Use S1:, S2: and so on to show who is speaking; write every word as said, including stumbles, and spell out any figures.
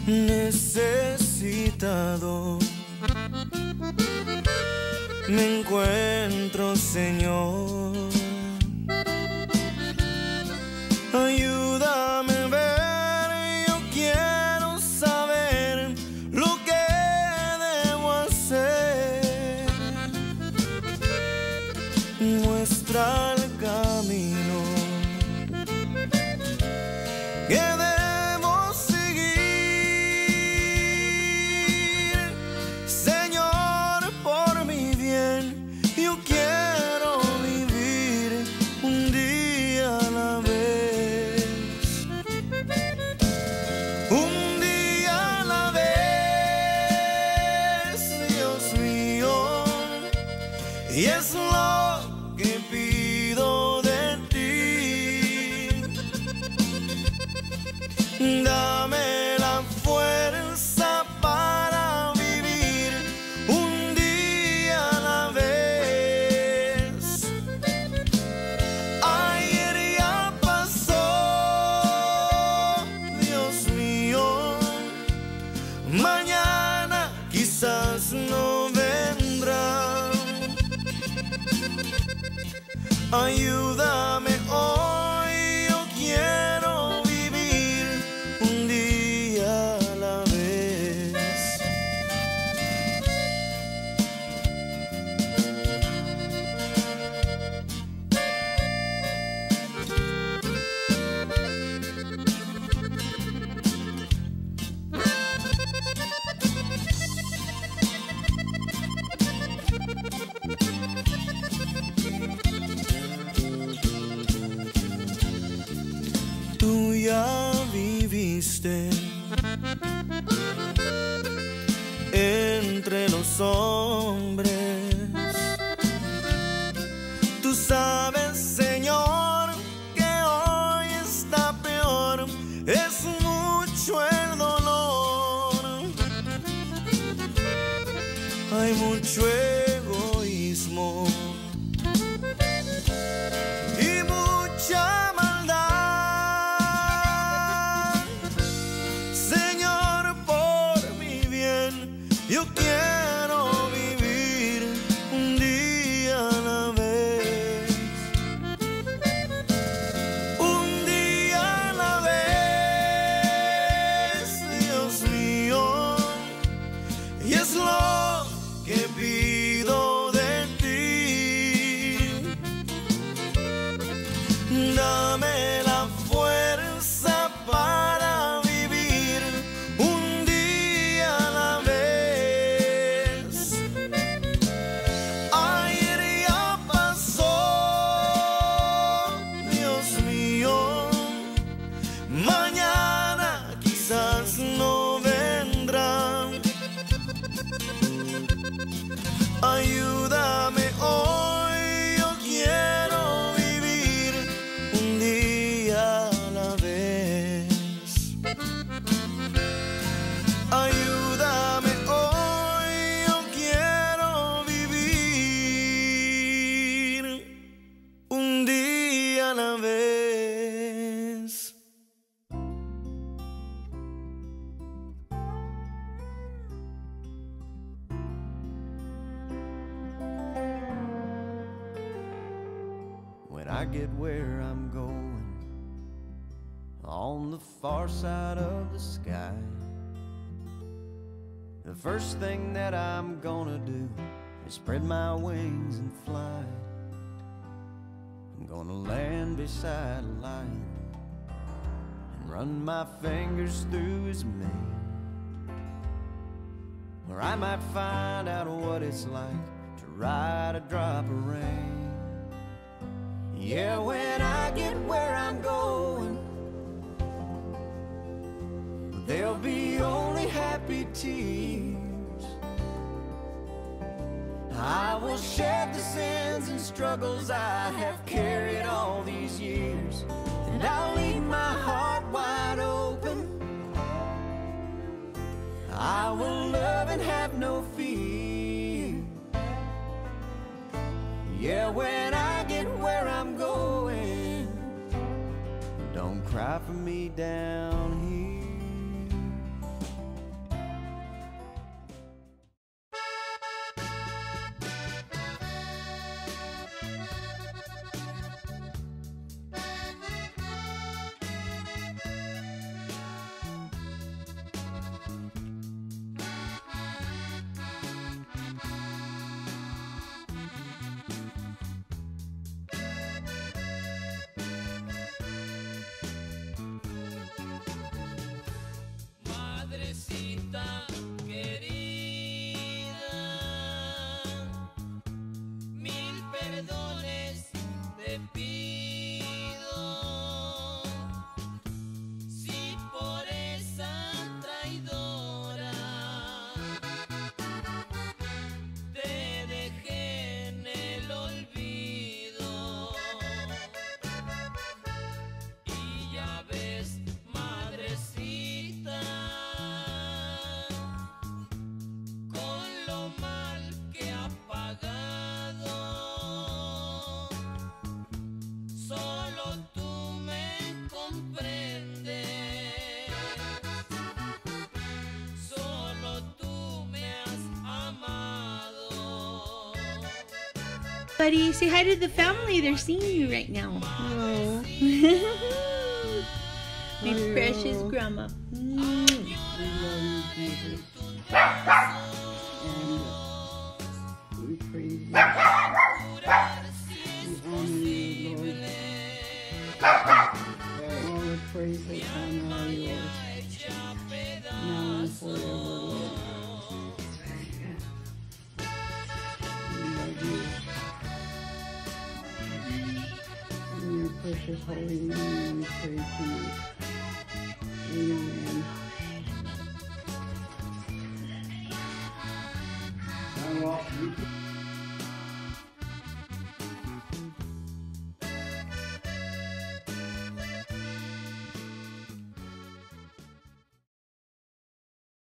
S1: necesitado me encuentro, Señor. Ayúdame a ver, yo quiero saber lo que debo hacer. Muestra el camino que debo seguir. Señor, por mi bien, yo quiero vivir un día a la vez. Un día a la vez, Dios mío, y es lo que pido de ti. Dame la fuerza para vivir un día a la vez. Ayer ya pasó, Dios mío, mañana quizás no vendrá. Ayúdame hoy, yo quiero vivir un día a la vez. Tú ya viviste entre los hombres. Tú sabes, Señor, que hoy está peor. Es mucho el dolor. Hay mucho egoísmo y mucha maldad. Señor, por mi bien, yo quiero vivir un día a la vez. Un día a la vez, Dios mío, y es lo que pido de ti. Dame la fuerza para vivir un día a la vez. Ayer ya pasó, Dios mío, mañana quizás no vendrá. Ayúdame hoy, yo quiero vivir un día a la vez. Ayúdame hoy, yo quiero vivir un día a la vez. When I get where I'm going, on the far side of the sky, the first thing that I'm gonna do is spread my wings and fly. I'm gonna land beside a lion and run my fingers through his mane, where I might find out what it's like to ride a drop of rain. Yeah, when I get where I'm going, there'll be only happy tears. I will shed the sins and struggles I have carried all these years, and I'll leave my heart wide open. I will love and have no fear. Yeah, when I get where I'm going, don't cry for me down here.
S2: Buddy, say hi to the family. They're seeing you right now.
S3: Oh.
S2: My
S3: Hello.
S2: precious grandma. Mm.
S3: We love you, Jesus. And we praise you. We honor you, Lord. All the praise and honor are yours. Now and forever, Lord. We love you. In your precious holy name, we pray to you. Amen.